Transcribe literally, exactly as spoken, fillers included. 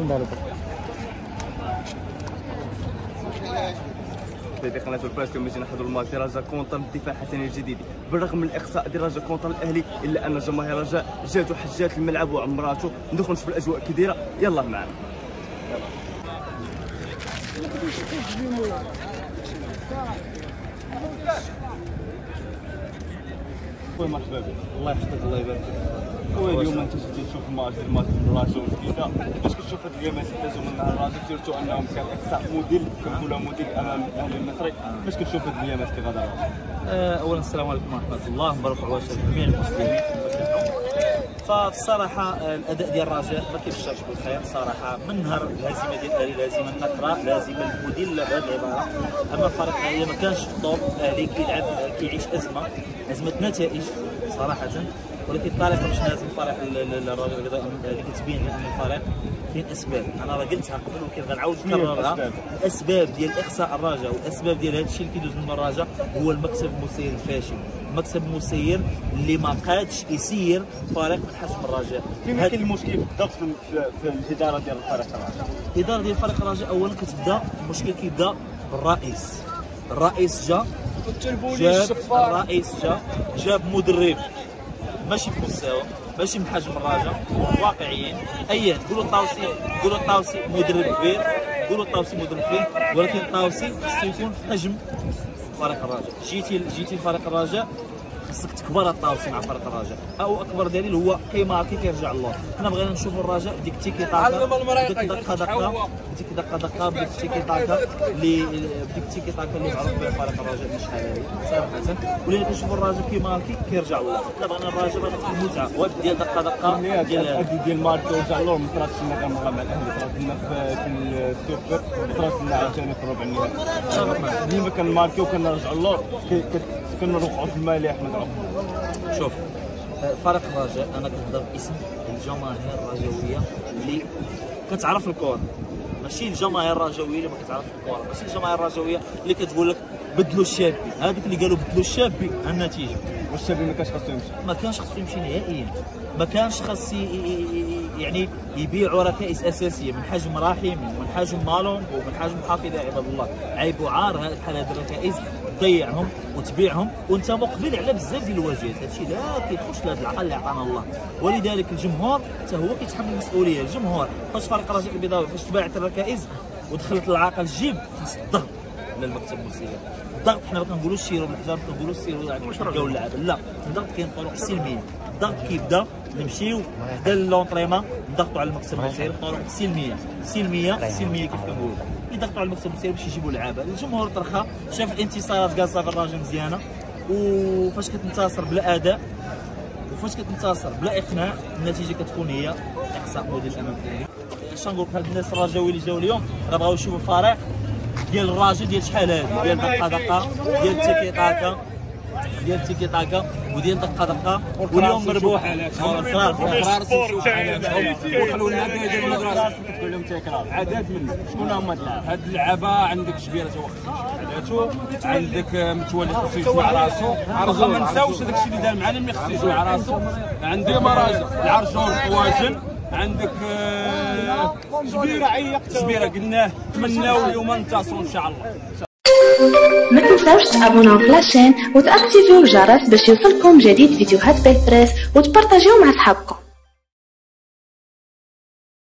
في قناه الباس اليوم جينا نحضروا الماتش ديال رجاء كونتر الدفاع حسني الجديدي. بالرغم من الاقصاء ديال رجاء كونتر الاهلي الا ان جماهير رجاء جات وحجات الملعب وعمراتو. ندخلوا نشوفوا الاجواء كي دايره. يلا معنا. خويا مرحبا بك. الله يحفظك الله يبارك فيك. خويا اليوم انت جيتي تشوف الماتش ديال الماتش ديال الرجاء والجديده، كيفاش كتشوف هاد اليامات اللي دازوا من نهار الرجاء سيرتو انهم كان اقصاء موديل كنقولوا موديل امام الاهلي المصري، كيفاش كتشوف هاد اليامات كي غادا الرجاء؟ اولا السلام عليكم ورحمه الله، مبروك عواش جميع المسلمين. فالصراحه الاداء ديال الرجاء ما كيبشرش بالخير صراحه. من نهار الهزيمه ديال الاهلي، الهزيمه النكره، الهزيمه المذله بهذه العباره. اما الفريق الاهلي ما كانش في الطوب، الاهلي كيلعب كيعيش ازمه ازمه نتائج صراحه، ولكن الطريقه باش نهزم الفريق الرجاء اللي كتبين ان الفريق كاين اسباب. انا راه قلتها قبل ولكن غنعاود نكررها. الاسباب ديال اخصاء الرجاء والاسباب ديال هذا الشيء اللي كيدوز من الرجاء هو المكسب المسير الفاشل، المكسب المسير اللي ما قادش يسير فريق من حجم الرجاء. فين كاين المشكل بالضبط في, في الاداره ديال الفريق الرجاء؟ الاداره ديال فريق الرجاء اولا كتبدا المشكل كيبدا بالرئيس. الرئيس جا جاب الرئيس جا جاب مدرب ماشي في مستوى، ماشي من حجم الرجاء واقعيين. ايا نقولوا الطاوسي نقولوا الطاوسي مدرب كبير، نقولوا الطاوسي مدرب كبير، ولكن الطاوسي خصو يكون في حجم فريق الرجاء. جيتي جيتي فريق الرجاء خصك تكبر الطاوسي مع فريق الرجاء، او اكبر دليل هو كيماركي كيرجع الله. حنا بغينا نشوفوا الرجاء ديك التيكي تاكا، ديك دقه دقه ديك دقه دقه بديك التيكي تاكا اللي بديك التيكي تاكا اللي معروف بها فريق الرجاء من شحال هذه صراحه. ولينا كنشوفوا الرجاء كيماركي كيرجع الله. حنا بغينا الرجاء بغينا المتعه ديال دقه دقه ديال هذه ديال ماركي ورجع الله. ما طراتش لنا كنبقى مع الاهلي، طرات لنا في السوبر، طرات لنا عاوتاني في الربع النهائي. ديما كنماركيو وكنرجعوا الله، كنوقعوا في المالح ما تعرف. شوف فريق الرجاء انا كنهضر باسم الجماهير الرجاويه اللي كتعرف الكره، ماشي الجماهير الرجاويه اللي ما كتعرف الكره، ماشي الجماهير الرجاويه اللي كتقول لك بدلوا الشابي. هذوك اللي قالوا بدلوا الشابي النتيجه. والشابي ما كانش خاصو يمشي، ما كانش خاصو يمشي نهائيا. ما كانش خاص يعني يبيعوا ركائز اساسيه من حجم رحيم ومن حجم مالونغ ومن حجم حافظ يا عباد الله. عيب وعار بحال هاد الركائز تضيعهم وتبيعهم وانت مقبل على بزاف ديال الواجهات. هادشي لا كيدخلش لهاد العقل اللي عطانا الله. ولذلك الجمهور حتى هو كيتحمل المسؤوليه. الجمهور فاش فريق الرجاء البيضاوي فاش تباعت الركائز ودخلت العاقل الجيب خص الضغط على المكتب المسير. الضغط حنا ما كنقولوش سيروا بالحجر، ما كنقولوش سيروا نشجعوا اللعابه، لا. الضغط كاين طرق سلميه. الضغط كيبدا نمشيو حدا لونطريمون نضغطوا على المكتب المسير بطرق سلميه سلميه سلميه كيف كنقولوا. يضغطوا على المكتب المسير باش يجيبوا اللعابه. الجمهور ترخى شاف الانتصارات جالسه في الرجاء مزيانه، وفاش كتنتصر بلا اداء وفاش كتنتصر بلا اقناع النتيجه كتكون هي اقصاء موديل امام الاهلي. اش نقول هاد الناس الرجاوي اللي جاو اليوم راه بغاو يشوفوا فريق ديال الرجاء ديال شحال هادي، ديال دقه دقه، ديال تيكي تاكا، ديال تيكي تاكا وديال دقه دقه. واليوم مربوح على تكرار وخلوا لنا هذه ديال المدرسه كتقول لهم تكرار عادات منه. شكون هما اللعابه؟ هاد اللعابه عندك شبيره تو عاداتو، عندك متولي خصو يسمع راسو، واخا ما نساوش داك الشيء اللي دار معنا ملي خصو يسمع راسو. عندك العرجون قواجن، عندك شبيره عيقت شبيره قلناه. نتمناو اليوم ننتصروا ان شاء الله. ما تنساوش تابوناو في لاشين وتاكتيفيو الجرس باش يوصلكم جديد فيديوهات بالبريس وتبارطاجيو مع صحابكم.